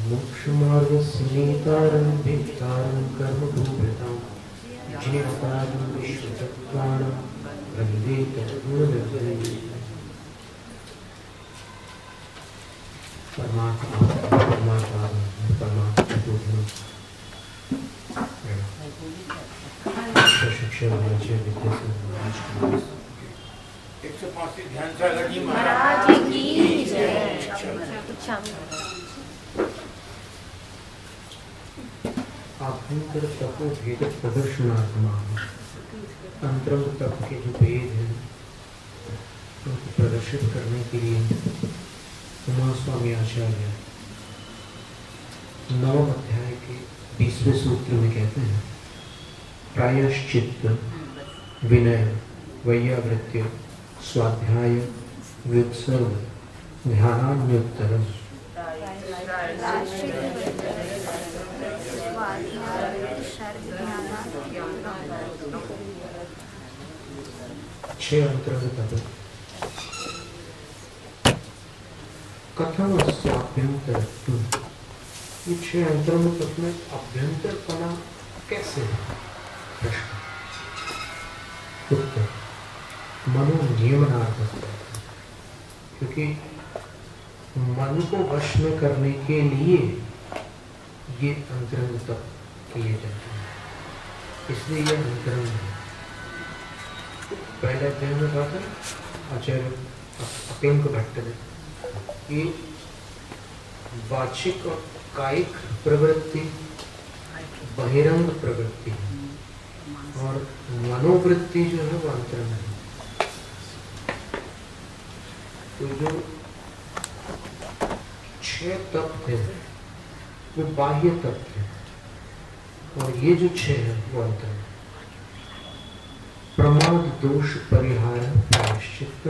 मोक्षमार्गस्य नेतारं भेदारं कर्मभूभृतां ज्ञातारं विश्वचक्राणं वन्दे तद्गुणनिर्धयम्। परमात्मा शिक्षा ध्यान सागर जी महाराज की जय। आभ्यंतर तपो भेद प्रदर्शनात्मा अंतरंग तप के जो भेद हैं उनको प्रदर्शित करने के लिए उमा स्वामी आचार्य 9 अध्याय के 20वें सूत्र में कहते हैं प्रायश्चित्त विनय वैयावृत्य स्वाध्याय व्युत्सर्ग ध्यानान्योत्तरम। 6 अंतरंग तप कथम स्वाभ्यंतर। ये 6 अंतरंग तप में अभ्यंतरपना कैसे है? प्रश्न। उत्तर मनोनियमनार्थ, क्योंकि मन को वश में करने के लिए ये अंतरंग तप किए जाते हैं, इसलिए यह अंतरंग है। पहले अध्याय में कहा था आचार्य अपिंक भट्ट ने कि वाचिक और कायिक प्रवृत्ति बहिरंग प्रवृत्ति और मनोवृत्ति जो है वो अंतरंग है। तो जो 6 तप थे वो बाह्य तप थे और ये जो 6 है वो अंतरंग। प्रमाद दोष परिहार प्रायश्चित्त,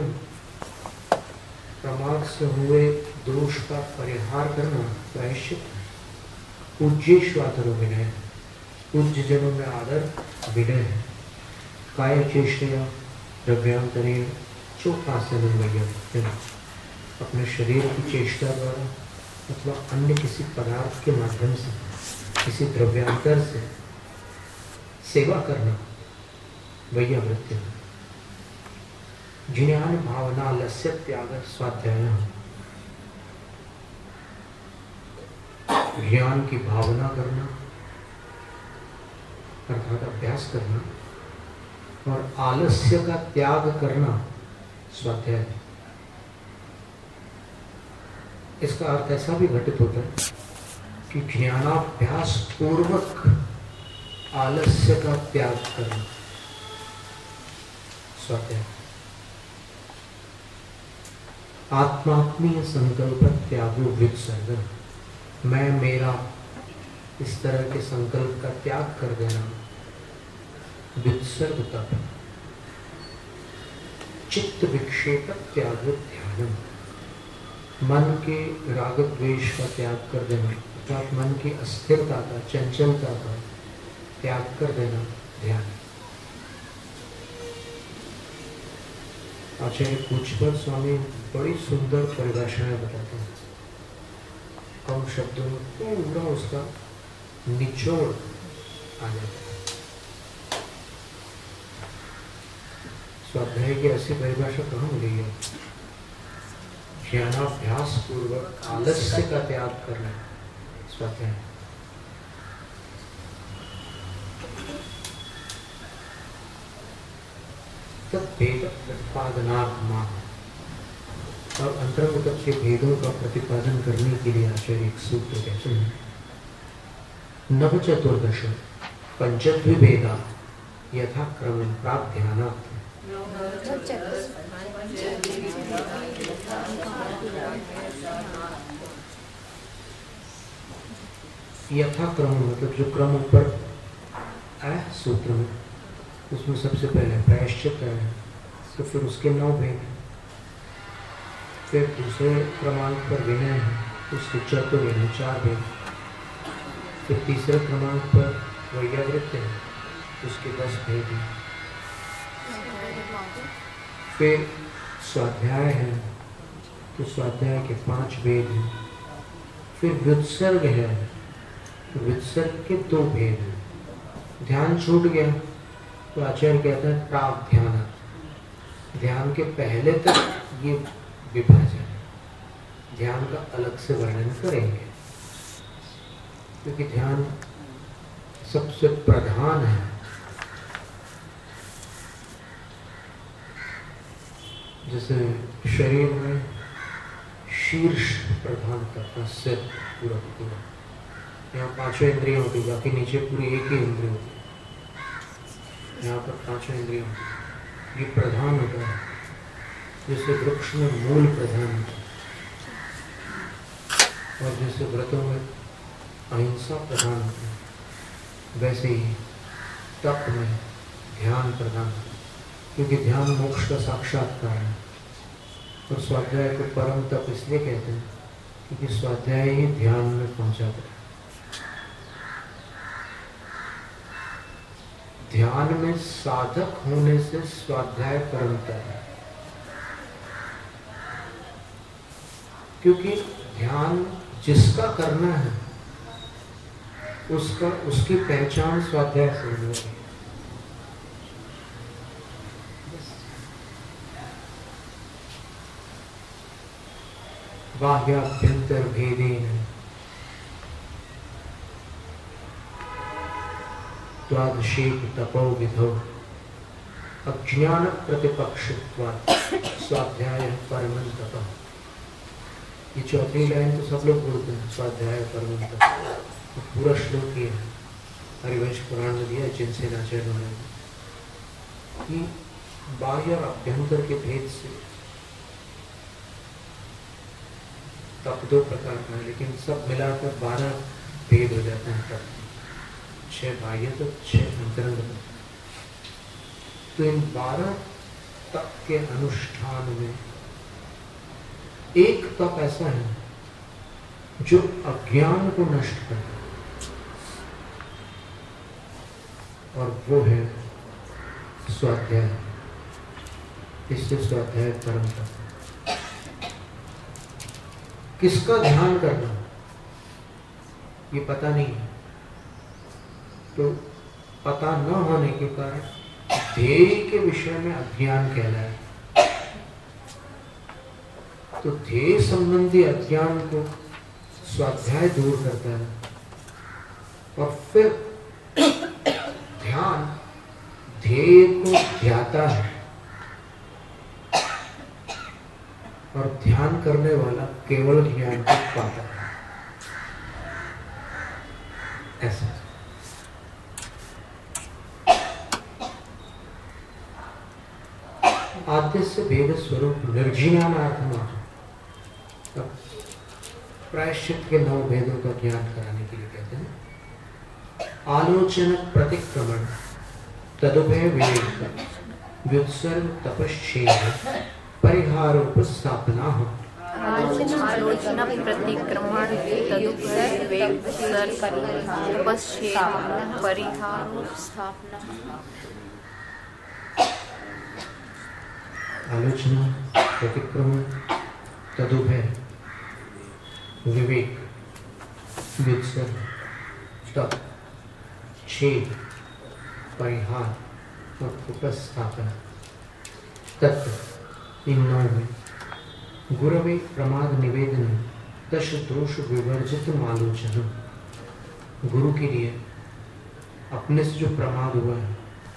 प्रमाद से हुए दोष का परिहार करना प्रायश्चित्त। पूज्येष्वादर विनय, पूज्य जनों में आदर विनय है। काय चेष्टया द्रव्यांतरेण चोपासन वैयम, अपने शरीर की चेष्टा द्वारा अथवा अन्य किसी पदार्थ के माध्यम से किसी द्रव्यांतर से सेवा करना वैयावृत्ति। ज्ञान भावना लस्य त्याग स्वाध्याय, ज्ञान की भावना करना अर्थात अभ्यास करना और आलस्य का त्याग करना स्वाध्याय। इसका अर्थ ऐसा भी घटित होता है कि ज्ञानाभ्यास पूर्वक आलस्य का त्याग करना स्वाध्याय। आत्मात्मीय संकल्प त्यागो व्युत्सर्ग, मैं मेरा इस तरह के संकल्प का त्याग कर देना व्युत्सर्ग तप। चित्त विक्षेप त्याग ध्यानम, मन के राग द्वेष का त्याग कर देना अर्थात मन की अस्थिरता का चंचलता का त्याग कर देना ध्यान। आचार्य पूछपर स्वामी बड़ी सुंदर परिभाषाएं बताते हैं। कम शब्दों में पूरा उसका निचोड़ आ जाता है। स्वाध्याय की ऐसी परिभाषा कहाँ मिलेगी? ज्ञानाभ्यास पूर्वक आलस्य का त्याग करना स्वाध्याय। तद्भेद प्रतिपादनात्मा, और अंतरंग तप के भेदों का प्रतिपादन करने के लिए आचार्य एक सूत्र कहते हैं नवचतुर्दश पंचद्विभेदा यथाक्रमं प्राप्ध्यानात्। यथाक्रम मतलब जो क्रम ऊपर है सूत्र में, उसमें सबसे पहले प्रायश्चित है, तो फिर उसके 9 भेद, फिर दूसरे क्रमांक पर विनय है, उसके चतुर यानी 4 भेद, फिर तीसरे क्रमांक पर वैयावृत्ति है, उसके 10 भेद हैं, फिर स्वाध्याय है तो स्वाध्याय के 5 भेद हैं, फिर व्युत्सर्ग है, व्युत्सर्ग के दो भेद हैं। ध्यान छूट गया तो आचार्य कहते हैं प्राग ध्यान, ध्यान के पहले तक ये विभाजन है, ध्यान का अलग से वर्णन करेंगे क्योंकि ध्यान सबसे प्रधान है। जैसे शरीर में शीर्ष प्रधान करता सिर पूरा पूरा, यहाँ पांचों इंद्रियां होती, बाकी नीचे पूरी एक ही इंद्रिय होती, यहाँ पर पांचों इंद्रियां होती, ये प्रधान होता है। जैसे वृक्ष में मूल प्रधान होता है और जैसे व्रतों में अहिंसा प्रधान होता है, वैसे ही तप में ध्यान प्रधान होता है, क्योंकि ध्यान मोक्ष का साक्षात्कार है। और स्वाध्याय को परम तप इसलिए कहते हैं क्योंकि स्वाध्याय ही ध्यान में पहुंचाता है। ध्यान में साधक होने से स्वाध्याय परम तप है, क्योंकि ध्यान जिसका करना है उसकी पहचान स्वाध्याय से होती है। बाह्याभ्यंतर भेदेन द्वादशेक तपो विधौ अज्ञान प्रतिपक्षत्वात् स्वाध्याय परमं तपः। ये चौथी लाइन तो सब लोग बोलते हैं, स्वाध्याय परमं तपः, तो पूरा श्लोक ये है, हरिवंश पुराण में दिया जिनसे आचार्य ने कि बाह्य और अभ्यंतर के भेद से तप दो प्रकार का है, लेकिन सब मिलाकर 12 भेद हो जाते हैं तप, 6 बाह्य तो 6 अंतरंग। तो इन 12 तप के अनुष्ठान में एक तप ऐसा है जो अज्ञान को नष्ट करता है, और वो है स्वाध्याय। इससे स्वाध्याय परम तप। किसका ध्यान करना ये पता नहीं है, तो पता न होने के कारण ध्येय के विषय में अज्ञान कहलाए। तो ध्येय संबंधी अज्ञान को स्वाध्याय दूर करता है, और फिर ध्यान ध्येय को ध्याता है, और ध्यान करने वाला केवल ज्ञान को पाता है। ऐसा आद्य से भेद स्वरूप निर्ज्ञानार्थम। अब प्रायश्चित के 9 भेदों का ज्ञान कराने के लिए कहते हैं आलोचन प्रतिक्रमण तदुभय विवेक व्युत्सर्ग तपश्चेद परिहारोपस्थापना। आलोचना प्रतिक्रमण तदुपसर्ग तपश्चेद परिहारोपस्थापना। आलोचना प्रतिक्रमण तदुभय विवेक व्युत्सर्ग तप छेद परिहार और उपस्थापना। तत्व इन 9 में गुरवे प्रमाद निवेदन दश दोष विवर्जित आलोचना। गुरु के लिए अपने से जो प्रमाद हुआ है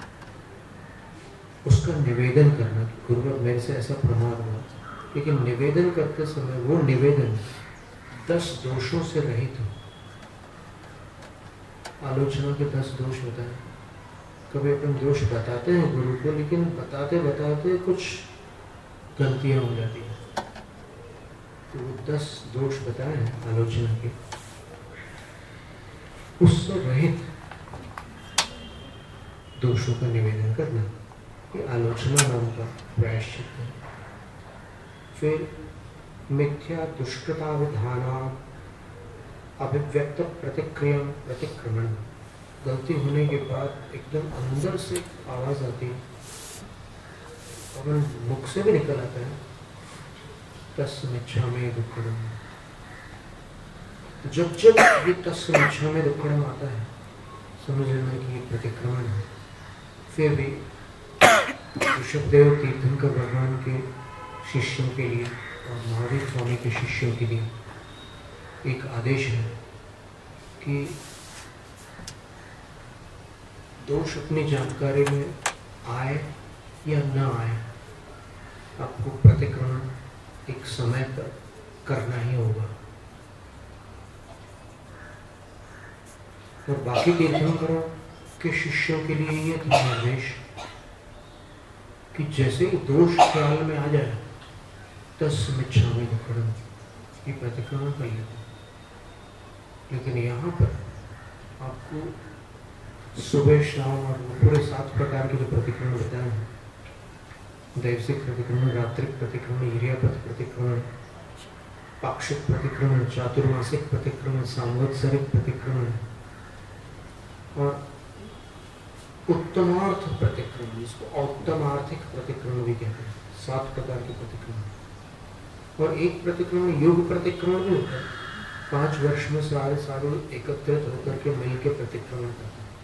उसका निवेदन करना कि गुरु मेरे से ऐसा प्रमाद हुआ, लेकिन निवेदन करते समय वो निवेदन 10 दोषों से रहित हो। आलोचना के 10 दोष बताए। कभी अपन दोष बताते हैं गुरु को, लेकिन बताते बताते कुछ गलतियां हो जाती हैं, तो वो 10 दोष बताए हैं आलोचना के, उससे रहित दोषों का निवेदन करना, ये आलोचना नाम का प्रायश्चित है। फिर मिथ्या दुष्कृता विधाना अभिव्यक्त प्रतिक्रिया प्रतिक्रमण। गलती होने के बाद एकदम अंदर से आवाज आती है और मुख से भी निकल आता है, तस्मिच्छामि दुक्खड़म। जब जब ये तस्मिच्छा में दुक्कड़म आता है, समझ लेना कि ये प्रतिक्रमण है। फिर भी ऋषभदेव तीर्थंकर भगवान के शिष्यों के लिए और महावीर स्वामी के शिष्यों के लिए एक आदेश है कि दोष अपनी जानकारी में आए या न आए, आपको प्रतिक्रमण एक समय पर करना ही होगा। और बाकी तीर्थंकरों के शिष्यों के लिए ये था निर्देश कि जैसे ही दोष ख्याल में आ जाए, तस्मिच्छामि दुक्कडम, ये प्रतिक्रमण कर लेते। लेकिन यहाँ पर आपको सुबह शाम और पूरे 7 प्रकार के जो प्रतिक्रमण बताए हैं, दैविक प्रतिक्रमण, रात्रिक प्रतिक्रमण, हिर्यापथ प्रतिक्रमण, पाक्षिक प्रतिक्रमण, चातुर्मासिक प्रतिक्रमण, सांवत्सरिक प्रतिक्रमण और उत्तमार्थ प्रतिक्रमण, जिसको औत्तमार्थिक प्रतिक्रमण भी कहते हैं। 7 प्रकार के प्रतिक्रमण। और एक प्रतिक्रमण युग प्रतिक्रमण भी होता है। 5 वर्ष में सारे साधु एकत्रित होकर के मिल के प्रतिक्रमण करते हैं।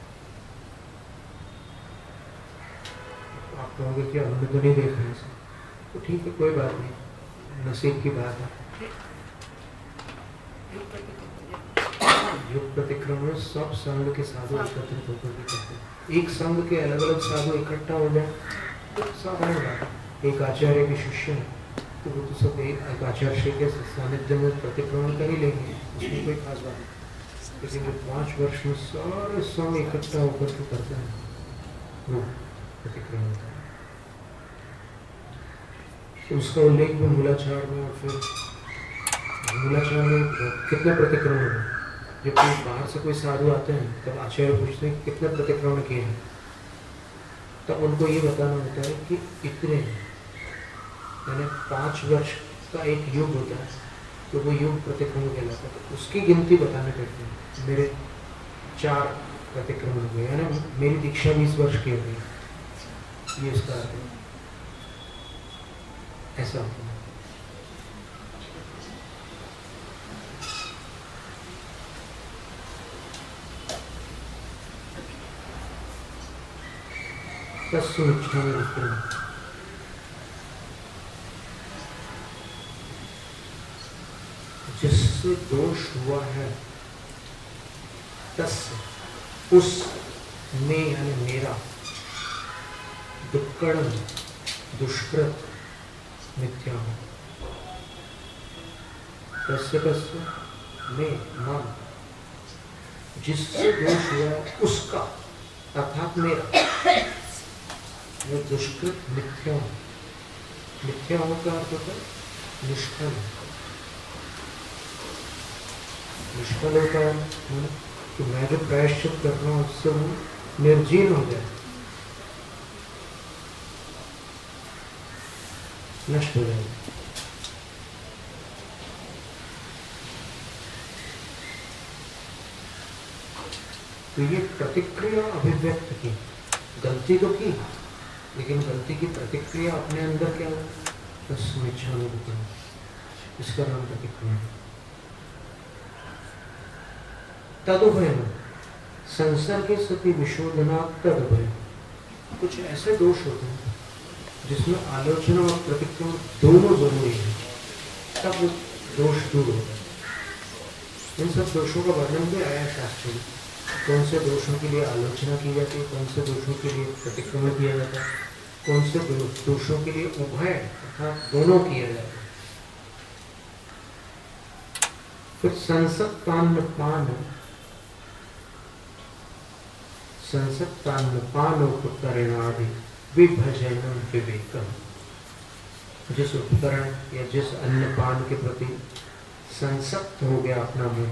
आप कहोगे कि हमने तो नहीं देखा है, तो ठीक है, कोई बात नहीं, नसीब की बात है। युग प्रतिक्रमण सब संघ के साधु एकत्रित होकर के करते हैं। एक संघ के अलग अलग साधु इकट्ठा हो जाए तो साधारण बात है। एक आचार्य के शिष्य है तो वो तो सब एक आचार्य के सानिध्य में प्रतिक्रमण कर ही लेंगे, उसमें कोई खास बात नहीं। लेकिन जो 5 वर्ष में सारे संघ इकट्ठा होकर के करते हैं, वो प्रतिक्रमण करते हैं। तो उसका उल्लेख भी मूलाचार में, और फिर मूलाचार में कितने प्रतिक्रमण हुए। जब कोई बाहर से कोई साधु आते हैं तब आचार्य पूछते हैं कितने प्रतिक्रमण किए हैं, तब उनको ये बताना होता है कि इतने, यानी 5 वर्ष का एक युग होता है, तो वो युग प्रतिक्रमण कहलाता है। तो उसकी गिनती बताने पड़ती है। मेरे 4 प्रतिक्रमण हुए, यानी मेरी दीक्षा 20 वर्ष की हो गई, ये इसका अर्थ है। ऐसा होता है। तस्मिच्छामि दुक्कडम, जिससे दोष हुआ है, तस्य उस में, यानी मेरा, दुक्कडम दुष्कृत मिथ्या हो। तस्य तस्य में मम, जिससे दोष हुआ है उसका, अर्थात मेरा, वो दुष्कृत मिथ्या हो। मिथ्या हो का अर्थ होता है निष्फल। निष्फल होता है कि मैं जो प्रायश्चित कर रहा हूँ उससे वो निर्जीर्ण हो जाए, नष्ट हो जाए। तो ये प्रतिक्रिया अभिव्यक्त की, गलती तो की, लेकिन गलती की प्रतिक्रिया अपने अंदर क्या हो, तस्मिच्छामि दुक्कडम, इसका नाम प्रतिक्रमण। तदुभयम संसर्गे सति विशोधना तदुभयम, कुछ ऐसे दोष होते हैं जिसमें आलोचना और प्रतिक्रमण दोनों जरूरी है, तब दोष दूर होता है। इन सब दोषों का वर्णन भी आया शास्त्र में। कौन से दोषों के लिए आलोचना की जाती है, कौन से दोषों के लिए प्रतिक्रमण किया जाता है, कौन से दोषों के लिए उभय अर्थात दोनों किया जाता है। फिर संसक्तान्नपान उपकरणादि विभजनम विवेकम, जिस उपकरण या जिस अन्नपान के प्रति संसक्त हो गया अपना मन,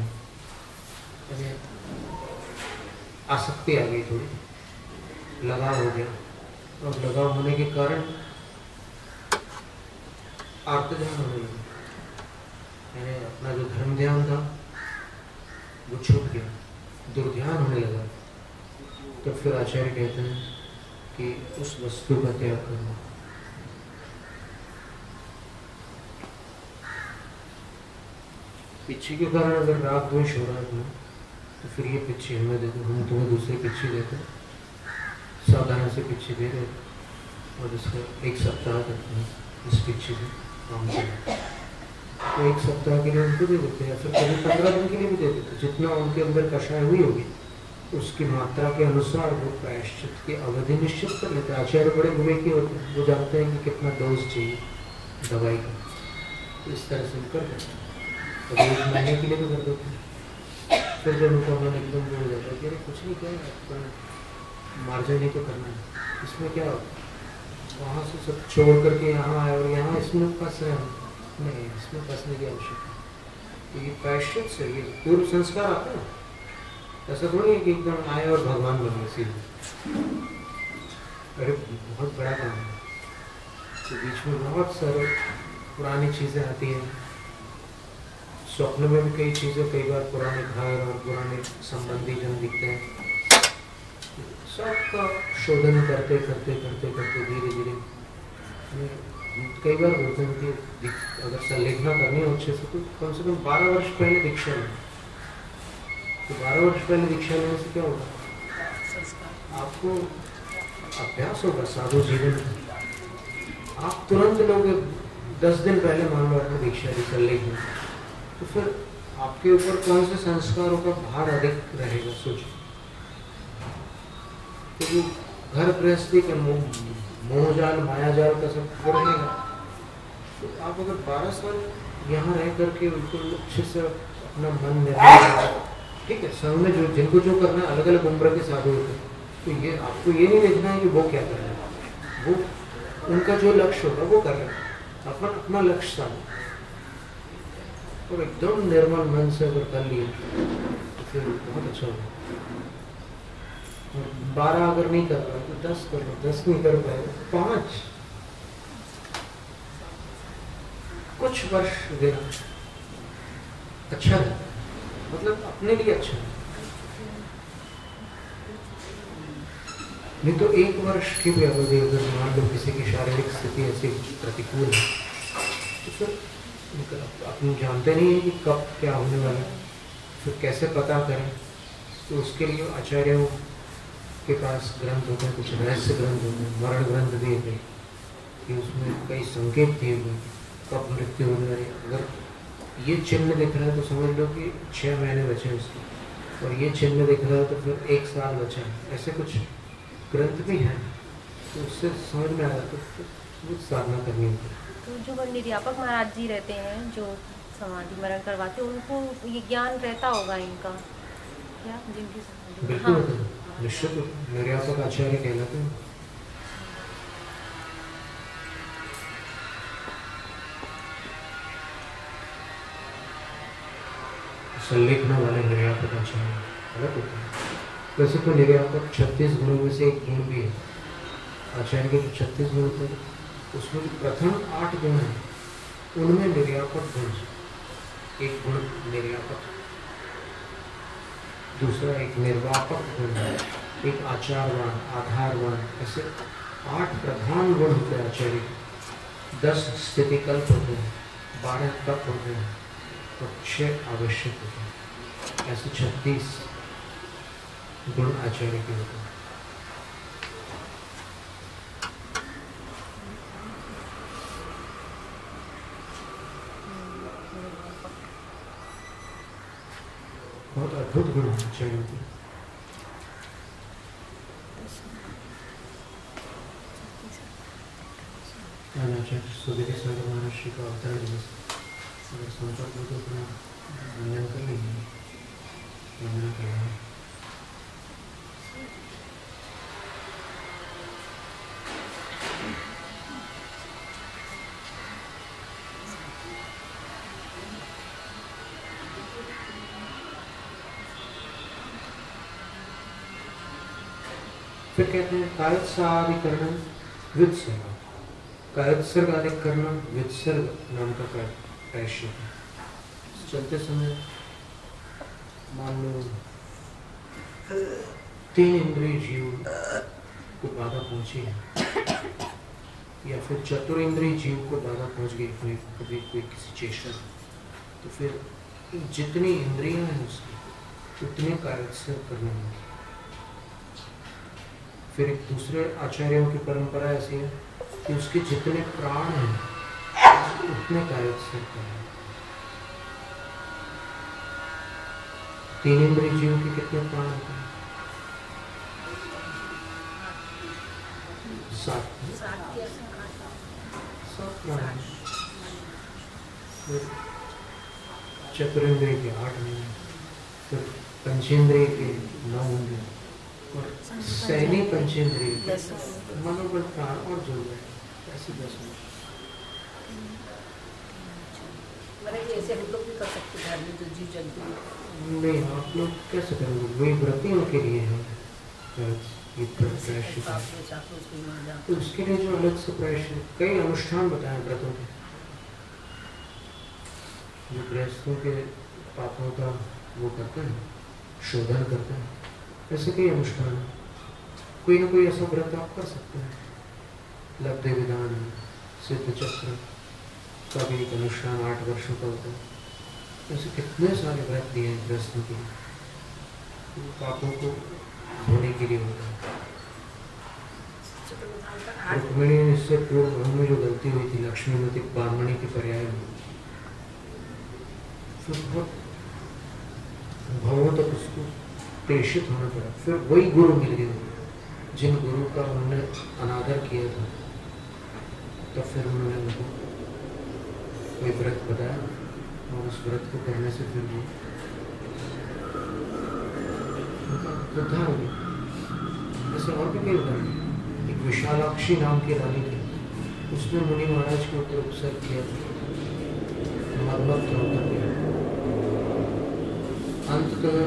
आसक्ति आ गई, थोड़ी लगाव हो गया, और लगाव होने के कारण आर्तध्यान होने लगा, यानी अपना जो धर्म ध्यान था वो छूट गया, दुर्ध्यान होने लगा। तो फिर आचार्य कहते हैं कि उस वस्तु का त्याग करना। पिच्छी के कारण अगर राग द्वेष हो रहा है तुम्हें, तो फिर ये पिच्छी हमें दे दो, हम तुम्हें दूसरी पिच्छी देते, सावधानी से पिच्छी दे रहे और इसका 1 सप्ताह तक इस पिच्छी से काम करें, तो 1 सप्ताह के लिए उनको दे देते हैं, या फिर कभी 15 दिन के लिए भी दे देते, जितना उनके अंदर कषाय हुई होगी उसकी मात्रा के अनुसार वो प्रायश्चित की अवधि निश्चित कर लेते हैं। आचार्य बड़े विवेकी होते हैं, वो जानते हैं कि कितना डोज चाहिए दवाई का, तो इस तरह से कर देते हैं, और 1 महीने के लिए भी कर देते हैं। फिर जब उनको उन्होंने एकदम बोल जाता है कि अरे कुछ नहीं, क्या है, मार्जिन ही तो करना है, इसमें क्या वहाँ से सब छोड़ करके यहाँ आए और यहाँ इसमें फंस रहे हैं, नहीं इसमें फंसने की आवश्यकता है। तो ये प्रायश्चित से ये पूर्व संस्कार आते हैं, ऐसा थोड़ी है कि एकदम आए और भगवान बन गए सीधे, अरे बहुत बड़ा काम है। तो बीच में बहुत सारे पुरानी चीज़ें आती हैं, स्वप्न में भी कई चीज़ें, कई बार पुराने घर और पुराने संबंधी जन दिखते हैं, सबका शोधन करते करते करते करते धीरे धीरे कई बार बोलते हैं कि अगर संलेखना करनी हो अच्छे से तो कम से कम 12 वर्ष पहले दीक्षा लें। तो 12 वर्ष पहले दीक्षा लेने से क्या होगा, आपको अभ्यास होगा साधु जीवन में। आप तुरंत लोगे 10 दिन पहले मान लो आपने दीक्षा ली संलेखन, तो फिर आपके ऊपर कौन से संस्कारों का भार अधिक रहेगा, सोचो। तो जो घर गृहस्थी का मोहजाल मायाजाल का सब वो रहेगा, तो आप अगर 12 साल यहाँ रह करके बिल्कुल अच्छे से अपना मन निर्णय, ठीक है, सब में जो जिनको जो करना है अलग अलग उम्र के साधु होते हैं, तो ये आपको ये नहीं देखना है कि वो क्या कर रहे हैं, वो उनका जो लक्ष्य होगा वो कर रहे हैं, अपन अपना लक्ष्य साधो और एकदम निर्मल मन से अगर कर लिए तो फिर बहुत अच्छा होगा। और 12 अगर नहीं कर पाए तो 10 कर लो, 10 नहीं कर पाए तो 5, कुछ वर्ष देना अच्छा है, मतलब अपने लिए अच्छा है। नहीं तो 1 वर्ष की भी अवधि अगर मान लो किसी की शारीरिक स्थिति ऐसी प्रतिकूल है, तो फिर अपने जानते नहीं है कि कब क्या होने वाला है, फिर कैसे पता करें। तो उसके लिए आचार्यों के पास ग्रंथ होते हैं, कुछ रहस्य ग्रंथ होते हैं, मरण ग्रंथ दिए गए कि उसमें कई संकेत दिए गए कब मृत्यु होने वाली। अगर ये चिन्ह दिख रहा है तो समझ लो कि 6 महीने बचे उसके, और ये चिन्ह दिख रहा है तो फिर 1 साल बचा है, ऐसे कुछ ग्रंथ भी हैं, तो उससे समझ में आ जाता है तो साधना करनी होती है। तो जो निर्यापक महाराज जी रहते हैं जो समाधि मरण करवाते हैं, उनको ये ज्ञान रहता होगा इनका क्या, जिनकी समाधि? बिल्कुल हाँ। निश्चित निर्यापक आचार्य कहलाते हैं। संलेखना वाले निर्यापक आचार्य अलग होते हैं। वैसे तो निर्यापक 36 गुणों में से एक गुण भी है। आचार्य के जो 36 गुण होते हैं उसमें जो प्रथम 8 गुण हैं उनमें निर्यापक गुण, एक गुण निर्यापक, दूसरा एक निर्वापक गुण है, एक आचारवान, आधारवान, ऐसे 8 प्रधान गुण होते हैं आचार्य के। 10 स्थितिकल्प होते हैं, 12 तप होते हैं और 6 आवश्यक होते हैं। ऐसे 36 गुण आचार्य के होते हैं। बहुत अद्भुत गुण आचार्य के। आचार्य सुधीर सागर महर्षि का अवतरण दिवस अगर संपर्क हो तो अपना वंदन कर लीजिए, वंदना करना। फिर कहते हैं कायत्सादिकरणम व्युत्सर्ग, कायत्सर्ग आदि करना व्युत्सर्ग नाम का प्रायश्चित है। चलते समय मान लो 3 इंद्रिय जीव को बाधा पहुंची है, या फिर 4 इंद्रिय जीव को बाधा पहुंच गई कभी कोई किसी चेष्टा, तो फिर जितनी इंद्रियां हैं उसकी उतने कार्य से करने होंगे। फिर एक दूसरे आचार्यों की परंपरा ऐसी है कि उसके जितने प्राण हैं उतने कार्य से करने। 3 इंद्रिय जीव के कितने प्राण होते हैं? 7 प्राण। फिर चतुरेंद्रिय के 8 होंगे, फिर पंचेंद्रिय के 9 होंगे और सैनी पंचेंद्रिय मनोबल प्राण और जो है ऐसे 10 होंगे। ऐसे हम लोग भी कर सकते हैं घर में जो जीव जंतु नहीं, आप लोग कैसे करेंगे? वही व्रतियों के लिए है ये प्रायश्चित, तो उसके लिए जो अलग से प्रायश्चित कई अनुष्ठान बताए व्रतों के, जो गृहस्थों के पापों का वो करते हैं, शोधन करते हैं, ऐसे कई अनुष्ठान है। कोई ना कोई ऐसा व्रत आप कर सकते हैं। लब्धि विधान, सिद्ध चक्र का भी एक अनुष्ठान 8 वर्षों का होता है। ऐसे कितने सारे व्रत दिए हैं गृहस्थों के, पापों को धोने के लिए होता है। रुक्मिणी ने इससे पूर्व में जो गलती हुई थी लक्ष्मीमती ब्राह्मणी के पर्याय में, फिर बहुत भावों तक उसको प्रेषित होना पड़ा। फिर वही गुरु मिल गए जिन गुरु का उन्होंने अनादर किया था, तब फिर उन्होंने उनको कोई व्रत बताया और उस व्रत को करने से फिर वो उद्धार हो गया। ऐसे और भी कई उदाहरण। एक विशालाक्षी नाम की रानी थी, उसने मुनि महाराज के ऊपर उपसर्ग किया था, मर्मत होकर गया। अंततः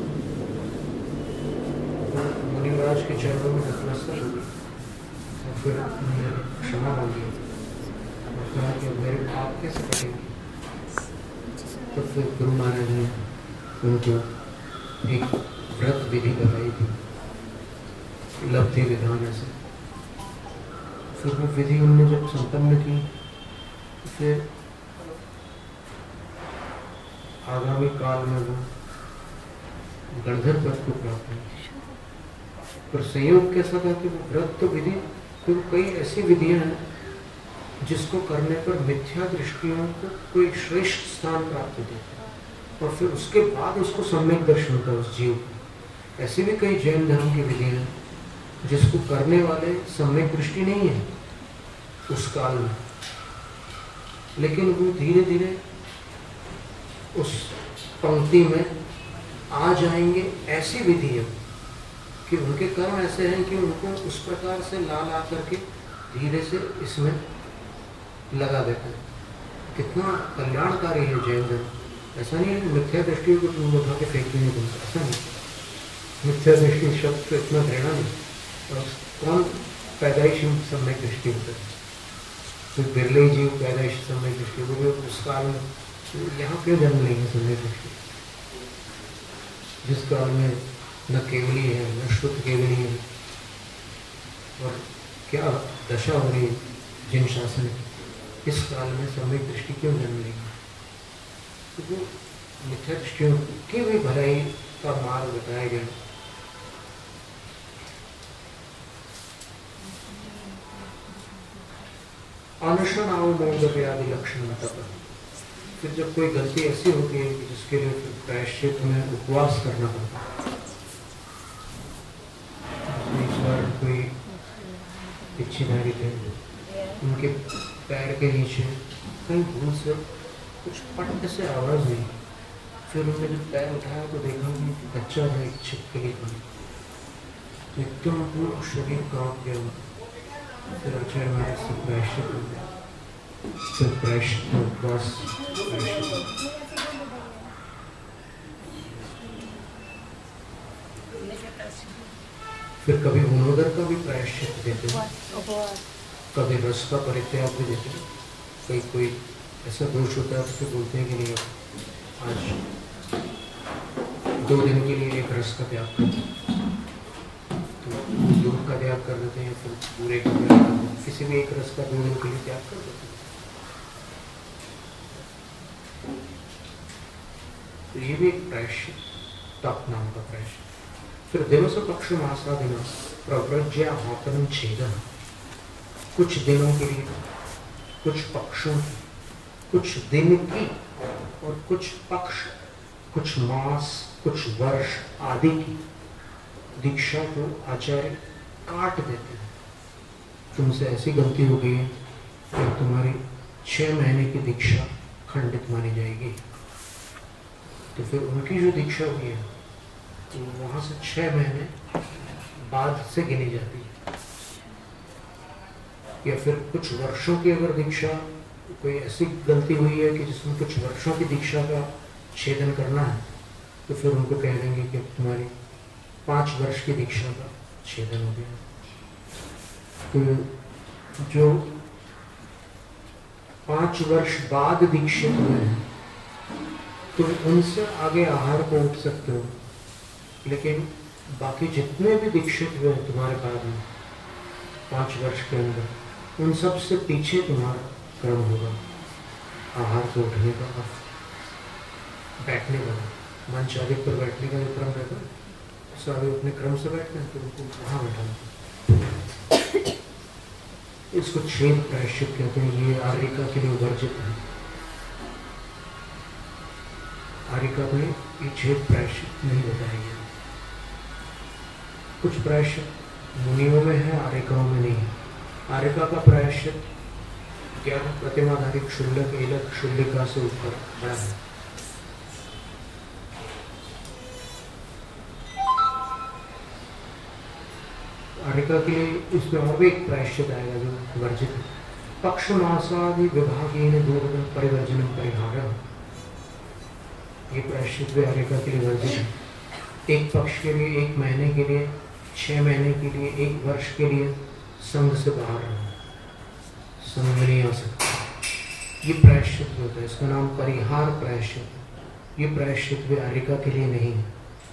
मुनि महाराज के चरणों में नतमस्तक हो गई और फिर उन्होंने क्षमा मांगी और कहा कि मेरे पाप कैसे कटेंगे। तो फिर गुरु महाराज ने उनको एक व्रत विधि बताई थी, लब्धि विधान ऐसे। फिर वो विधि उन्होंने जब संपन्न की, फिर आगामी काल में वो गणधर पद को प्राप्त हुई। पर संयोग कैसा था कि वो व्रत तो विधि, तो कई ऐसी विधियां हैं जिसको करने पर मिथ्या दृष्टियों को कोई श्रेष्ठ स्थान प्राप्त होता है और फिर उसके बाद उसको सम्यक दर्शन होता है उस जीव को। ऐसे भी कई जैन धर्म की विधियां हैं जिसको करने वाले सम्यक दृष्टि नहीं है उस काल में, लेकिन वो धीरे धीरे उस पंक्ति में आ जाएंगे। ऐसी विधि है कि उनके कर्म ऐसे हैं कि उनको उस प्रकार से ला करके धीरे से इसमें लगा देते हैं। कितना कल्याणकारी है जैन धर्म। ऐसा नहीं है कि मिथ्या दृष्टि को तुम उठा के फेंक देंगे तुमसे, ऐसा नहीं। मिथ्या दृष्टि शब्द तो इतना घृणा नहीं। और कौन पैदाइश सम्यक दृष्टि होता है? कोई बिरले जीव पैदाइश सम्यक दृष्टि, वो उस काल में यहाँ क्यों जन्म लेंगे सम्यक दृष्टि? जिस काल में न केवली है न शुद्ध केवली है, और क्या दशा हो रही है जिन शासन की, इस काल में सम्यक दृष्टि क्यों जन्म लेंगे? तो वो मिथ्या दृष्टियों की भी भलाई का मार्ग बताया गया। अनशन आओ मोद आदि लक्षण तप। फिर जब कोई गलती ऐसी होती है कि जिसके लिए फिर प्रायश्चित में उपवास करना पड़ता है। इस बार कोई इच्छीधारी थे, उनके पैर के नीचे कहीं भूल से कुछ पट से आवाज हुई। फिर उन्होंने जब पैर उठाया तो देखा कि बच्चा था एक छिपकली का, तो एकदम पूरा शरीर कांप गया। फिर आचार्य महाराज से प्रायश्चित हो गया, फिर प्रायश्चित उपवास प्रायश्चित। फिर कभी गुणोदर का भी प्रायश्चित देते हैं, कभी रस का परित्याग भी देते हैं। कोई ऐसा दोष होता है तो बोलते हैं कि नहीं आज 2 दिन के लिए एक रस का त्याग करते हैं, तो दूध का त्याग कर देते हैं, फिर पूरे का त्याग करते हैं। किसी भी एक रस का 2 दिन के लिए त्याग कर देते हैं। तो ये भी एक प्रायश्चित, तप नाम का प्रायश्चित। फिर दिवस पक्ष मासादिन प्रव्रज्य आत्मन छेदन, कुछ दिनों के लिए, कुछ पक्षों की, कुछ दिन की और कुछ पक्ष, कुछ मास, कुछ वर्ष आदि की दीक्षा को आचार्य काट देते हैं। तुमसे ऐसी गलती हो गई है कि तुम्हारी 6 महीने की दीक्षा खंडित मानी जाएगी। तो फिर उनकी जो दीक्षा हुई है तो वहां से 6 महीने बाद से गिनी जाती है। या फिर कुछ वर्षों की अगर दीक्षा, कोई ऐसी गलती हुई है कि जिसमें कुछ वर्षों की दीक्षा का छेदन करना है, तो फिर उनको कह देंगे कि तुम्हारी 5 वर्ष की दीक्षा का छेदन हो गया। तो जो 5 वर्ष बाद दीक्षित हुए हैं तो उनसे आगे आहार को उठ सकते हो, लेकिन बाकी जितने भी दीक्षित हुए हैं तुम्हारे बाद में 5 वर्ष के अंदर, उन सब से पीछे तुम्हारा क्रम होगा आहार को उठने का, बैठने का, मंच आदि पर बैठने का जो क्रम रहता है, सारे अपने क्रम से बैठते हैं तो उनको वहाँ बैठाना। इसको छेद प्रायश्चित कहते हैं। ये आर्यिका के लिए वर्जित है। आर्यिका में ये छेद प्रायश्चित नहीं बताया गया। कुछ प्रायश्चित मुनियों में है, आर्यिकाओं में नहीं है। आर्यिका का प्रायश्चित 11 प्रतिमाधारी क्षुल्लक, एलक, क्षुल्लिका से ऊपर बड़ा है। आर्यिका के लिए इसमें और भी एक प्रायश्चित आएगा जो वर्जित है। पक्ष मासादि विभागेन दूर परिवर्जन परिहार, ये प्रायश्चित भी आर्यिका के लिए वर्जित है। एक पक्ष के लिए, 1 महीने के लिए, 6 महीने के लिए, 1 वर्ष के लिए संघ से बाहर रहना, संघ में नहीं आ सकता। ये प्रायश्चित होता है, इसका नाम परिहार प्रायश्चित। ये प्रायश्चित भी आर्यिका के लिए नहीं है।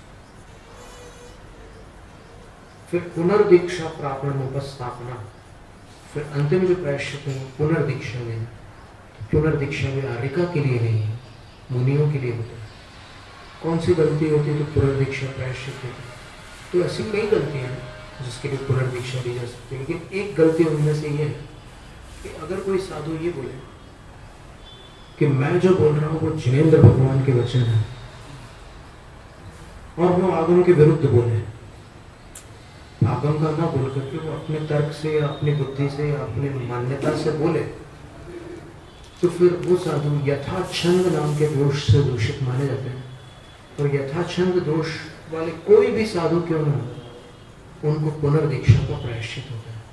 फिर पुनर्दीक्षा प्रापण उपस्थापना, फिर अंतिम जो प्रायश्चित है पुनर्दीक्षा लेना। पुनर्दीक्षा भी आर्यिका के लिए नहीं है, मुनियों के लिए होता है। कौन सी गलती होती है तो पुनर्दीक्षा प्रायश्चित होती है। तो ऐसी कई गलतियां हैं जिसके लिए पुनर्दीक्षा दी जा सकती है, लेकिन एक गलती उनमें से ये है कि अगर कोई साधु ये बोले कि मैं जो बोल रहा हूँ वो जिनेंद्र भगवान के वचन है, और वो आगम के विरुद्ध बोले, आगम का ना बोल करके वो अपने तर्क से या अपनी बुद्धि से या अपनी मान्यता से बोले, तो फिर वो साधु यथाछंद नाम के दोष से दूषित माने जाते हैं। और यथाछंद दोष वाले कोई भी साधु क्यों न हो, उनको पुनर्दीक्षा का प्रायश्चित होता है।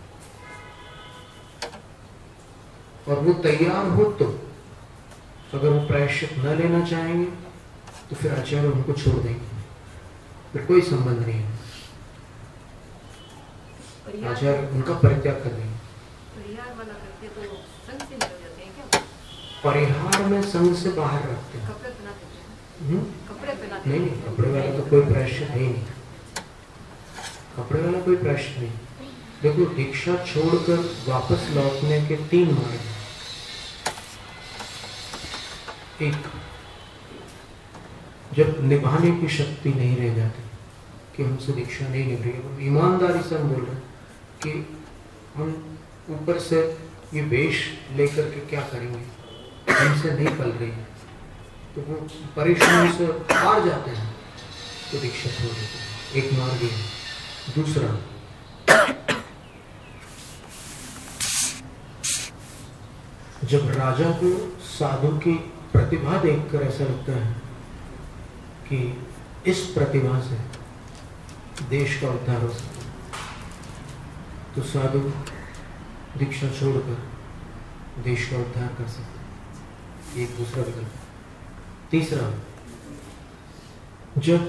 और वो तैयार हो तो, अगर वो प्रायश्चित न लेना चाहेंगे तो फिर आचार्य उनको छोड़ देंगे, फिर कोई संबंध नहीं है, आचार्य उनका परित्याग कर देंगे। परिहार वाला करते तो संघ से निकल जाते हैं क्या? परिहार में संघ से बाहर रखते हैं। कपड़े पहनाते हैं, कपड़े पहनाते नहीं, कपड़े वाला तो कोई प्रायश्चित है ही नहीं। कपड़े वाला कोई प्रायश्चित नहीं। देखो, दीक्षा छोड़कर वापस लौटने के 3 मार्ग हैं। एक, जब निभाने की शक्ति नहीं रह जाती कि हमसे दीक्षा नहीं निभ रही है, ईमानदारी से हम बोल रहे हैं कि हम ऊपर से ये वेश लेकर के क्या करेंगे, हमसे नहीं पल रही है, तो वो परिश्रम से हार जाते हैं तो दीक्षा छोड़ देते हैं। एक मार्ग है। दूसरा, जब राजा को साधु की प्रतिभा देखकर ऐसा लगता है कि इस प्रतिभा से देश का उद्धार हो सकता है, तो साधु दीक्षा छोड़कर देश का उद्धार कर सकता है। एक दूसरा विकल्प। तीसरा, जब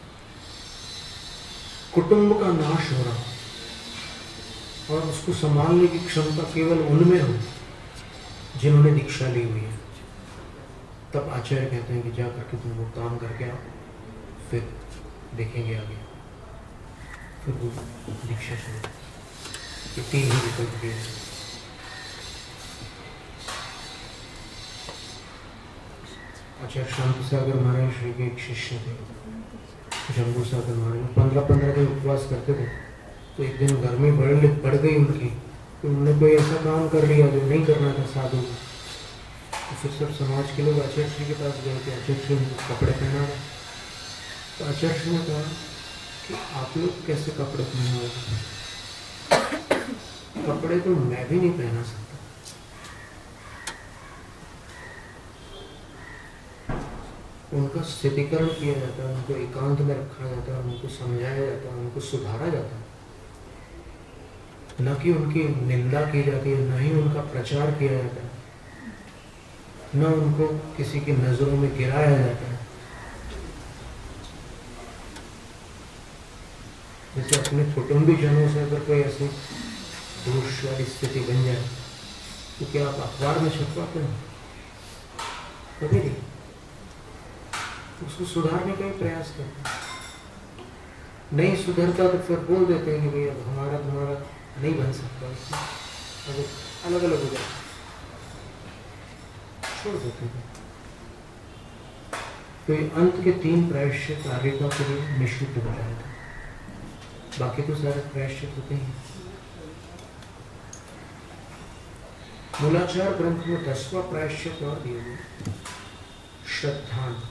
कुटुंब का नाश हो रहा और उसको संभालने की क्षमता केवल उनमें हो जिन्होंने दीक्षा ली हुई है, तब आचार्य कहते हैं कि जा करके तुम वो काम करके आओ, फिर देखेंगे आगे, फिर वो दीक्षा शुरू। ये 3 ही विकल्प दिए हैं। आचार्य शांति सागर महाराज श्री के एक शिष्य थे, जम्बू सागर महाराज। 15-15 दिन उपवास करते थे। तो एक दिन गर्मी बढ़ गई उनकी, तो उन्होंने कोई ऐसा काम कर लिया जो नहीं करना था साधु को। तो फिर सब समाज के लोग आचार्य श्री के पास गए कि आचार्य श्री ने कपड़े पहना रहे। तो आचार्य श्री ने कहा कि आप लोग कैसे कपड़े पहनाओगे? कपड़े तो मैं भी नहीं पहना सकता। उनका स्थितिकरण किया जाता है, उनको एकांत में रखा जाता है, उनको समझाया जाता है, उनको सुधारा जाता है, न कि उनकी निंदा की जाती है, न ही उनका प्रचार किया जाता है, न उनको किसी की नजरों में गिराया जाता है। जैसे अपने कुटुंबीजनों से अगर कोई ऐसी दोष वाली स्थिति बन जाए तो क्या आप अखबार में छपवाते हैं? कभी नहीं। उसको सुधारने का ही प्रयास करते हैं। नहीं सुधरता तो फिर बोल देते हैं कि भाई अब हमारा तुम्हारा नहीं बन सकता, अब अलग अलग हो जाए, छोड़ देते हैं। तो ये अंत के 3 प्रायश्चित आर्यता के लिए निश्चित बताया था, बाकी तो सारे प्रायश्चित होते हैं। मूलाचार ग्रंथ में 10वां प्रायश्चित और दिए गए, श्रद्धान।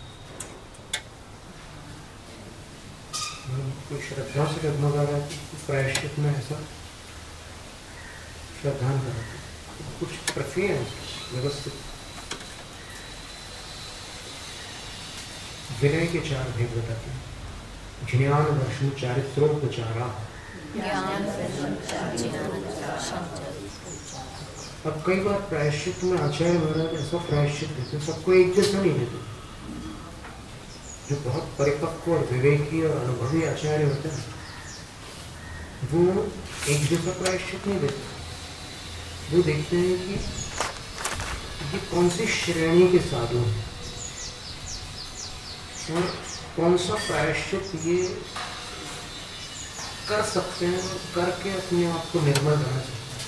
कोई श्रद्धा से डगमगा रहा है तो प्रायश्चित में ऐसा श्रद्धान करा, कुछ प्रक्रिया है व्यवस्थित। विनय के 4 भेद बताते हैं। ज्ञान दर्शन चारित्रोपचारा। अब कई बार प्रायश्चित में आचार्य महाराज ऐसा प्रायश्चित देते, सबको एक जैसा नहीं देते। जो बहुत परिपक्व और विवेकी और अनुभवी आचार्य होते हैं वो एक जैसा प्रायश्चित नहीं देते। वो देखते हैं कि ये कौन सी श्रेणी के साधु हैं और कौन सा प्रायश्चित ये कर सकते हैं और करके अपने आप को निर्मल बना सकते हैं।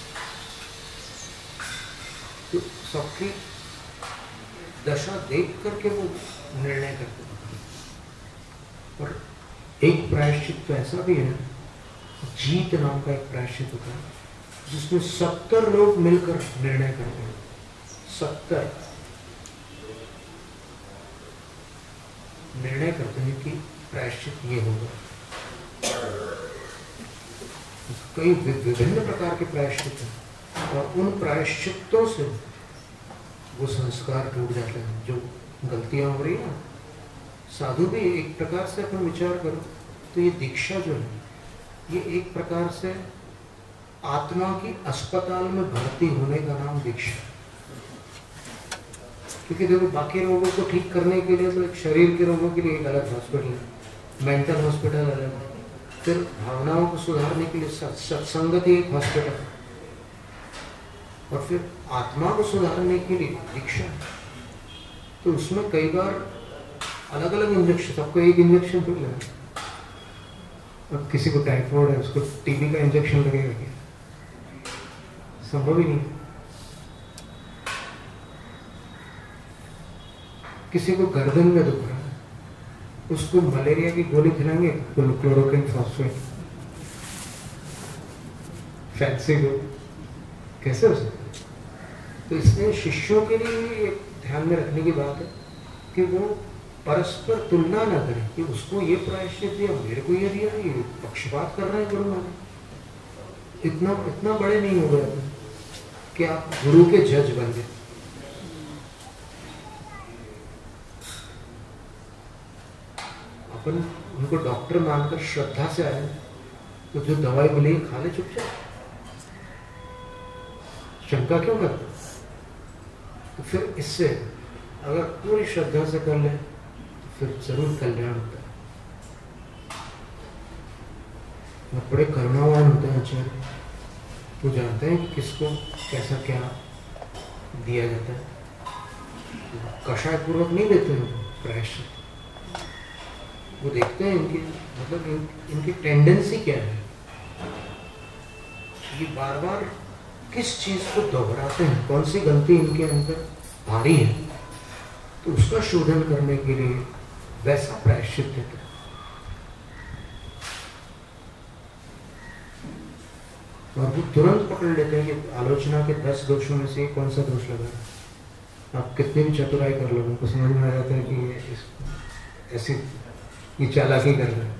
तो सबकी दशा देख करके वो निर्णय करते हैं। और एक प्रायश्चित तो ऐसा भी है, जीत नाम का एक प्रायश्चित होता है जिसमें 70 लोग मिलकर निर्णय करते हैं। 70 निर्णय करते हैं कि प्रायश्चित ये होगा। कई विभिन्न प्रकार के प्रायश्चित हैं और उन प्रायश्चितों से वो संस्कार टूट जाते हैं जो गलतियां हो रही है। साधु भी एक प्रकार से अपन विचार करो तो ये दीक्षा जो है ये एक प्रकार से आत्मा की अस्पताल में भर्ती होने का नाम दीक्षा। क्योंकि देखो बाकी रोगों को ठीक करने के लिए तो एक शरीर के रोगों के लिए एक अलग हॉस्पिटल है, मेंटल हॉस्पिटल अलग है, फिर भावनाओं को सुधारने के लिए सत्संगत ही एक हॉस्पिटल है, और फिर आत्मा को सुधारने के लिए दीक्षा। तो उसमें कई बार अलग अलग इंजेक्शन, सबको एक इंजेक्शन तो लेना। अब किसी को टाइफॉइड है उसको टीबी का इंजेक्शन लगेगा क्या? संभव ही नहीं। किसी को गर्दन में दुख रहा है उसको मलेरिया की गोली खिलाएंगे, क्लोरोक्विन फॉस्फेट, फैंसी को कैसे हो सकता? तो इसलिए शिष्यों के लिए एक ध्यान में रखने की बात है कि वो परस्पर तुलना ना करें कि उसको ये प्रायश्चित दिया, मेरे को ये दिया, ये पक्षपात कर रहे हैं गुरु महाराज। इतना बड़े नहीं हो गए कि आप गुरु के जज बन गए। अपन उनको डॉक्टर मानकर श्रद्धा से आए तो जो दवाई मिलेगी खा ले चुपचाप, शंका क्यों करते? तो फिर इससे अगर पूरी श्रद्धा से कर ले फिर जरूर कल्याण होता है। वो बड़े करुणावान होते हैं आचार्य, वो जानते हैं कि किसको कैसा क्या दिया जाता है। कषाय पूर्वक नहीं देते हैं प्रायश्चित, वो देखते हैं इनकी मतलब इनकी टेंडेंसी क्या है, ये बार बार किस चीज को दोहराते हैं, कौन सी गलती इनके अंदर भारी है, तो उसका शोधन करने के लिए वैसा प्रायश्चित देते हैं। और वो तुरंत पकड़ लेते हैं कि आलोचना के 10 दोषों में से कौन सा दोष लगा है। आप कितनी भी चतुराई कर लो, उनको समझ में आ जाता है कि ये ऐसी ये चालाकी कर रहे हैं,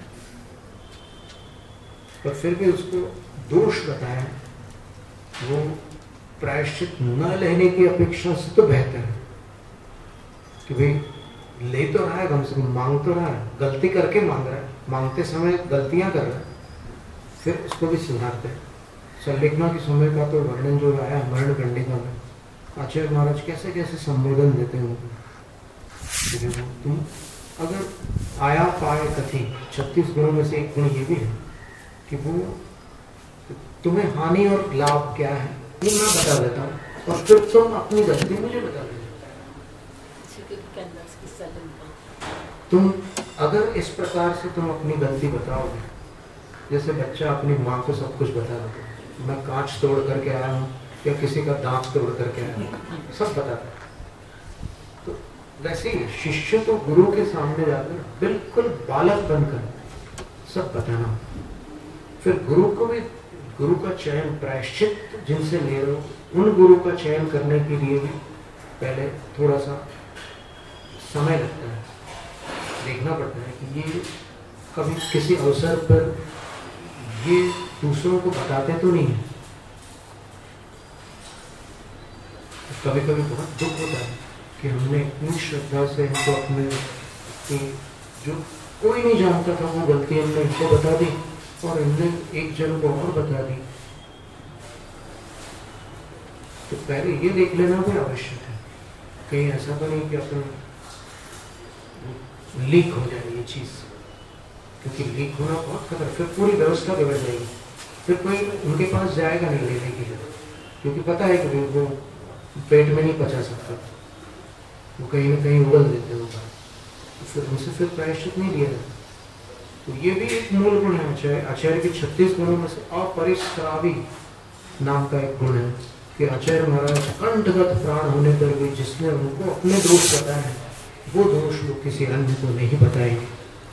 पर फिर भी उसको दोष बताया, वो प्रायश्चित न लेने की अपेक्षा से तो बेहतर है कि भाई ले तो रहा है, कम से कम मांग तो रहा है, गलती करके मांग रहा है, मांगते समय गलतियां कर रहा है, फिर उसको भी सुधारते हैं। संलेखना की समय का तो वर्णन जो आया मरण कंडिका में, आचार्य महाराज कैसे कैसे संबोधन देते हैं उनको। तुम अगर आया पाए कथी, 36 गुणों में से एक गुण ये भी है कि वो तुम्हें हानि और लाभ क्या है ये मैं बता देता हूँ, और फिर तुम अपनी गलती मुझे बता देना। तुम अगर इस प्रकार से तुम अपनी गलती बताओगे, जैसे बच्चा अपनी माँ को सब कुछ बता देता है, मैं कांच तोड़ करके आया हूँ या किसी का दांत तोड़ करके आया हूँ, सब बताता है। तो वैसे ही शिष्य तो गुरु के सामने जाकर बिल्कुल बालक बनकर सब बताना। फिर गुरु को भी, गुरु का चयन प्रायश्चित जिनसे ले रहे हो उन गुरु का चयन करने के लिए भी पहले थोड़ा सा समय लगता है, देखना पड़ता है कि ये कभी किसी अवसर पर ये दूसरों को बताते तो नहीं है। कभी कभी बहुत दुख होता है कि हमने इतनी श्रद्धा से इनको अपने जो कोई नहीं जानता था वो गलती हमने इनको बता दी और इनने एक जन को और बता दी। तो पहले ये देख लेना भी आवश्यक है, कहीं ऐसा तो नहीं कि अपन लीक हो जाए ये चीज, क्योंकि लीक होना बहुत खतरा, फिर पूरी व्यवस्था बिगड़ जाएगी, फिर कोई उनके पास जाएगा नहीं लेने के लिए, क्योंकि पता है कि वो पेट में नहीं पचा सकता, वो कहीं ना कहीं उगल देते होगा, तो फिर उनसे फिर प्रायश्चित नहीं लिया जाता। तो ये भी एक मूल गुण है आचार्य के 36 गुणों में से अपरिश्रावी नाम का एक गुण है कि आचार्य महाराज कंठगत प्राण होने पर भी जिसने उनको अपने दोष बताए हैं वो दोष वो किसी अन्य को नहीं बताएंगे।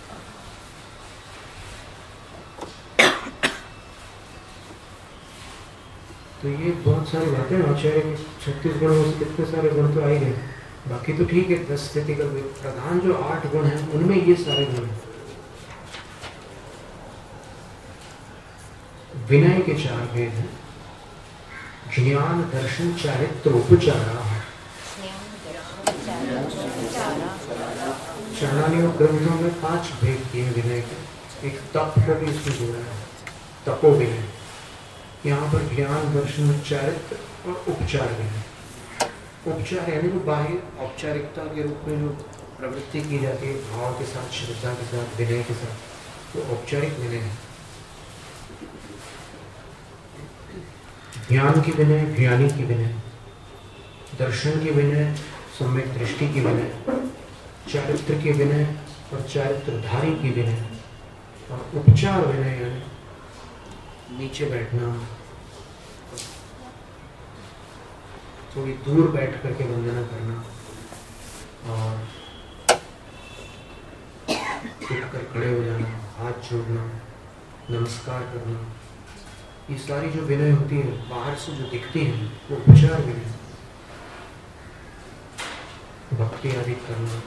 तो ये बहुत सारी बातें आचार्य के 36 गुणों में से कितने सारे गुण तो आ ही गए, बाकी तो ठीक है 10 स्थिति का प्रधान जो 8 गुण हैं उनमें ये सारे गुण हैं। विनय के 4 भेद हैं, ज्ञान दर्शन चारित्र उपचारा। चरणानियों ग्रंथों में 5 भेद किए विनय के, एक तप को भी इसमें जोड़ा है, तपो विनय। यहाँ पर ज्ञान दर्शन चारित्र और उपचार विनय। उपचार यानी वो बाह्य औपचारिकता के रूप में जो प्रवृत्ति की जाती है भाव के साथ, श्रद्धा के साथ, विनय के साथ, वो औपचारिक विनय है। ज्ञान की विनय, ज्ञानी की विनय, दर्शन की विनय, सम्यक दृष्टि की विनय, चारित्र की विनय और चारित्रधारी की विनय, और उपचार विनय यानी नीचे बैठना, थोड़ी दूर बैठ करके वंदना करना और उठकर खड़े हो जाना, हाथ जोड़ना, नमस्कार करना, ये सारी जो विनय होती है बाहर से जो दिखती है वो उपचार विनय। भक्ति आदि करना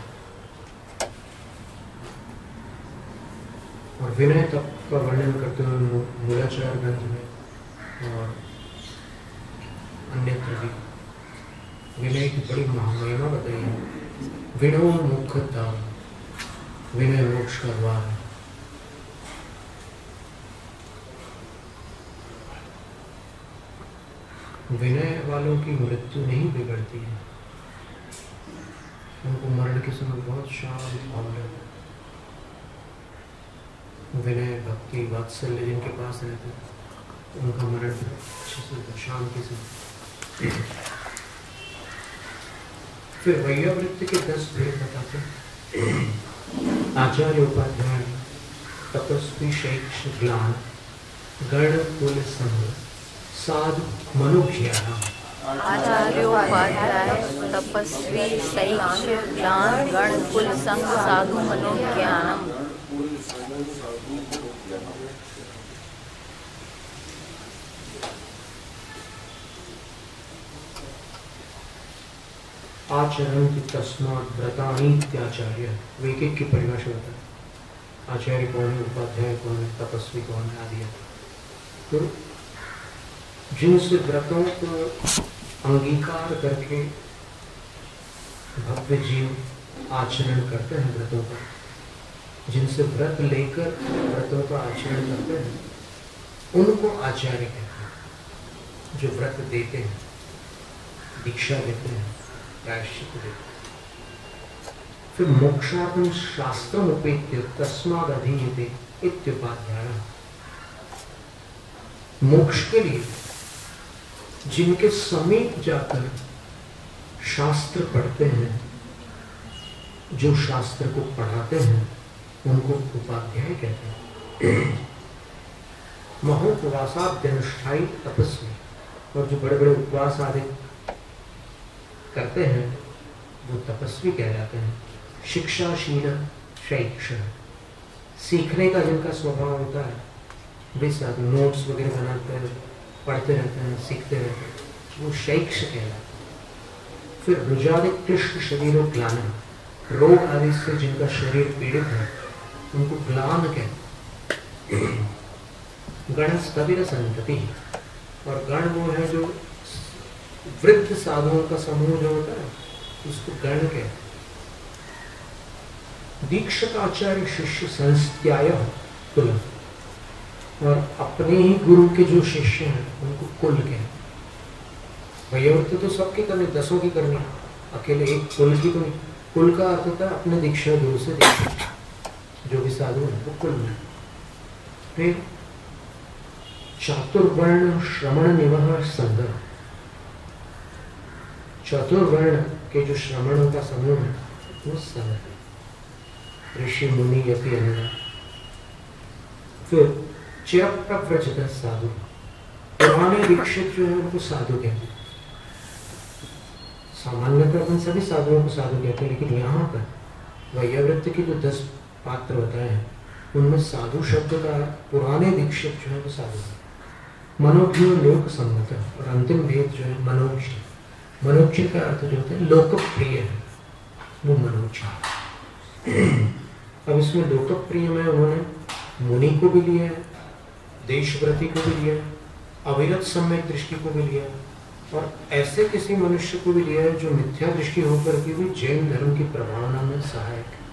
और विनय तप का वर्णन करते हुए मूलाचार ग्रंथ में और अन्यत्र भी विनय की बड़ी महिमा बताई है। विनय मुख्यता, विनय मोक्ष का द्वार है। विनय वालों की मृत्यु नहीं बिगड़ती है, उनको मरण के समय बहुत शांत भाव लगता है। विनय भक्ति वात्सल्य जिनके पास रहते हैं उनका मरण अच्छे से शांति से। फिर वैयावृत्ति के 10 भेद बताते हैं। आचार्य उपाध्याय, तपस्वी शैक्ष ग्लान, गण कुल संग, साधु मनुष्याना, आचार्योपाध्याय तपस्वी शैक्ष्य ज्ञान गण कुल संग साधु मनोज्ञानम। आचरण तस्मात् व्रतानि इत्याचार्य। वेकिक की परिभाषा होता है। आचार्य कौन है, उपाध्याय कौन है, तपस्वी कौन है आदि। तो जिनसे व्रतों को अंगीकार करके भव्य जीव आचरण करते हैं व्रतों का, जिनसे व्रत लेकर व्रतों का आचरण करते हैं, उनको आचार्य कहते हैं। जो व्रत देते हैं, दीक्षा देते हैं, प्रायश्चित देते हैं। फिर मोक्षार्थं शास्त्रम उपेत्य तस्माद् अधीयते इत्युपाध्याय। मोक्ष के लिए जिनके समीप जाकर शास्त्र पढ़ते हैं, जो शास्त्र को पढ़ाते हैं, उनको उपाध्याय कहते हैं। महोपवासाद्यनुष्ठायी तपस्वी, और जो बड़े बड़े उपवास आदि करते हैं वो तपस्वी कहलाते हैं। शिक्षाशील शैक्ष, सीखने का जिनका स्वभाव होता है, वे साधु नोट्स वगैरह बनाते हैं, पढ़ते रहते हैं, सीखते रहते हैं, वो शैक्ष कहलाते हैं। फिर रुजादिकृष्ण शरीरों ग्लान, रोग आदि से जिनका शरीर पीड़ित है उनको ग्लान कहते हैं। गण स्थविर संतति, और गण वो है जो वृद्ध साधुओं का समूह जो होता है उसको गण कहते हैं। दीक्षक आचार्य शिष्य संस्त्याय कुल, और अपने ही गुरु के जो शिष्य हैं उनको कुल कहते हैं। वैयावृत्ति तो सबकी करनी, 10 की करनी, अकेले एक कुल की तो नहीं। कुल का अर्थ होता है अपने दीक्षा गुरु से दीक्षा, जो भी साधु है वो कुल में। फिर चातुर्वर्ण श्रमण निवह संघ, चतुर्वर्ण के जो श्रमणों का समूह है वो संघ है। ऋषि मुनि यति अन्य। फिर प्रव्रजत साधु, पुराने दीक्षित जो है उनको साधु कहते हैं। सामान्यतः अपन सभी साधुओं को साधु कहते हैं, लेकिन यहाँ पर वैयावृत्ति के जो 10 पात्र बताए हैं उनमें साधु शब्द का पुराने दीक्षित जो है वो साधु है। मनोज्ञ लोक सम्मत, और अंतिम भेद जो है मनोज्ञ। मनोज्ञ का अर्थ जो होता है लोकप्रिय है, वो मनोज्ञ। अब इसमें लोकप्रिय में उन्होंने मुनि को भी लिया है, देशव्रति को भी लिया है, अविरत सम्यक दृष्टि को भी लिया है, और ऐसे किसी मनुष्य को भी लिया है जो मिथ्या दृष्टि होकर के भी जैन धर्म की प्रभावना में सहायक है।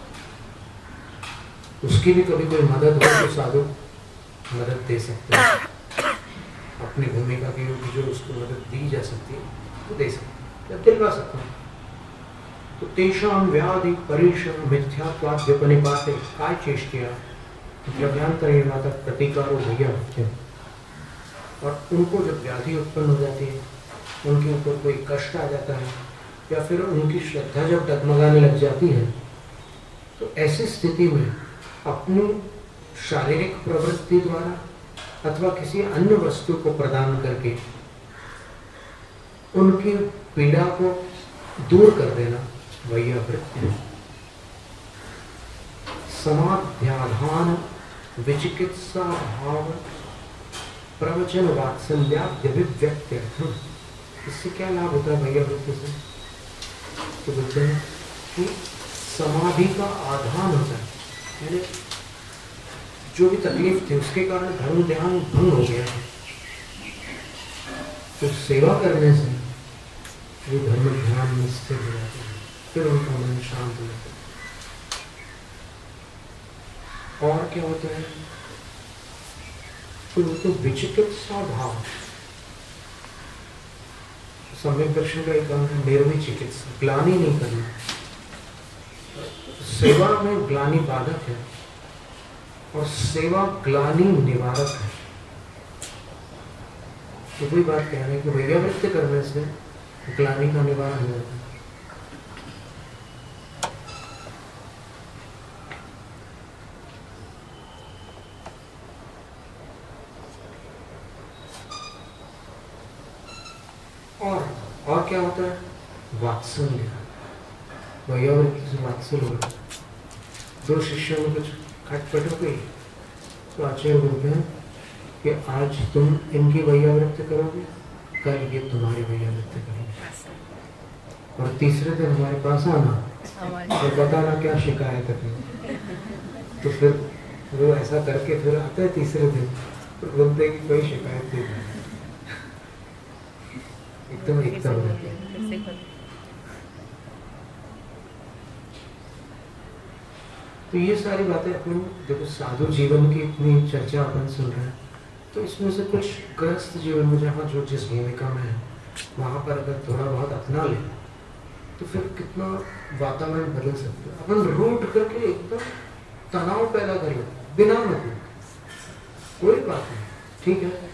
उसकी भी कभी कोई मदद हो तो साधु मदद दे सकते हैं। अपनी भूमिका की जो उसको मदद दी जा सकती है तो दे सकते हैं, दिलवा सकते हैं। तो तेषां व्याधि परीक्षण मिथ्यात्वाद्यपनिपाते काय चेष्टया द्रव्यांतरेण माता प्रतिकारो भैया। और उनको जब व्याधि उत्पन्न हो जाती है, उनके ऊपर कोई कष्ट आ जाता है, या फिर उनकी श्रद्धा जब डगमगाने लग जाती है, तो ऐसी स्थिति में अपनी शारीरिक प्रवृत्ति द्वारा अथवा किसी अन्य वस्तु को प्रदान करके उनकी पीड़ा को दूर कर देना वैयावृत्ति। समाध्याधान विचिकित्सा भाव प्रवचन वात्सल्याद्यभिव्यक्त्यर्थम। इससे क्या लाभ होता है वैयावृत्ति से? तो बोलते हैं कि समाधि का आधान होता है, यानी जो भी तकलीफ थी उसके कारण धर्म ध्यान भंग हो गया है, तो सेवा करने से वो धर्म ध्यान में स्थिर हो जाते हैं, फिर उनका मन शांत हो जाता है। और क्या होता है? तो विचिकित्सा भाव, सम्यक दर्शन का एक अंग है निर्वी चिकित्सा, ग्लानि नहीं करना। सेवा में ग्लानि बाधक है और सेवा ग्लानि निवारक है। तो कोई बात कह रहे हैं कि वैयावृत्ति करने से ग्लानि का निवारण हो जाता है। क्या होता है? वात्सल्य, वैयावृत्ति से वात्सल्य हो रहा है। दो शिष्यों में कुछ खटपट हो गई तो आचार्य बोलते हैं कि आज तुम इनकी वैयावृत्ति करोगे, कल ये तुम्हारी वैयावृत्ति करेंगे, और तीसरे दिन हमारे पास आना और बताना क्या शिकायत है। तो फिर वो ऐसा करके फिर आता है तीसरे दिन, तो बोलते हैं कि कोई शिकायत नहीं है, एकदम रहते हैं। तो ये सारी बातें अपन देखो, साधु जीवन की इतनी चर्चा अपन सुन रहे हैं, तो इसमें से कुछ गृहस्थ जीवन में जहाँ जो जिस भूमिका में है वहाँ पर अगर थोड़ा बहुत अपना ले तो फिर कितना वातावरण बदल सकता है। अपन रूट करके एकदम तनाव पैदा कर लेते बिना मतलब, कोई बात नहीं, ठीक है,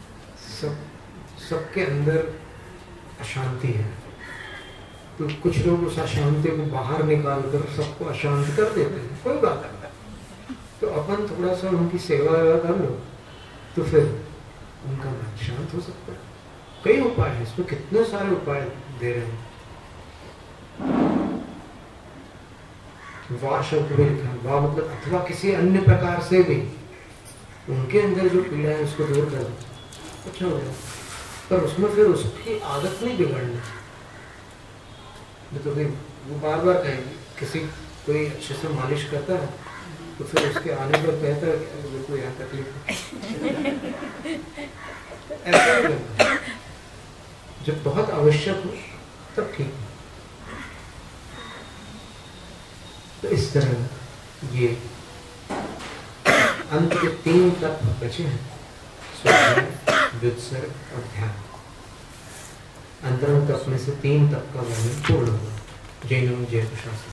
सबके अंदर अशांति है, तो कुछ लोग उस अशांति को बाहर निकाल कर सबको अशांत कर देते हैं, कोई बात नहीं। तो अपन थोड़ा सा उनकी सेवा कर लो तो फिर उनका मन शांत हो सकता है। कई उपाय हैं, इसमें कितने सारे उपाय दे रहे हैं। वाह शब्द में लिखा है, वाह मतलब अथवा किसी अन्य प्रकार से भी उनके अंदर जो पीड़ा है उसको दूर कर दो, अच्छा हो जाए। पर उसमें फिर उसकी आदत नहीं बिगड़नी। तो वो बार बार कहेंगे, किसी कोई अच्छे से मालिश करता है तो फिर उसके आने पर कहता है कि मेरे को यहाँ तकलीफ ऐसा ही करना है। जब बहुत आवश्यक हो तब ठीक है। तो इस तरह ये अंत के 3 तत्व बचे हैं, स्वाध्याय, व्युत्सर्ग और ध्यान। अंतरंग तत्व में से 3 तत्व का वर्णन पूर्ण हुआ। जैनों जय प्रशासन।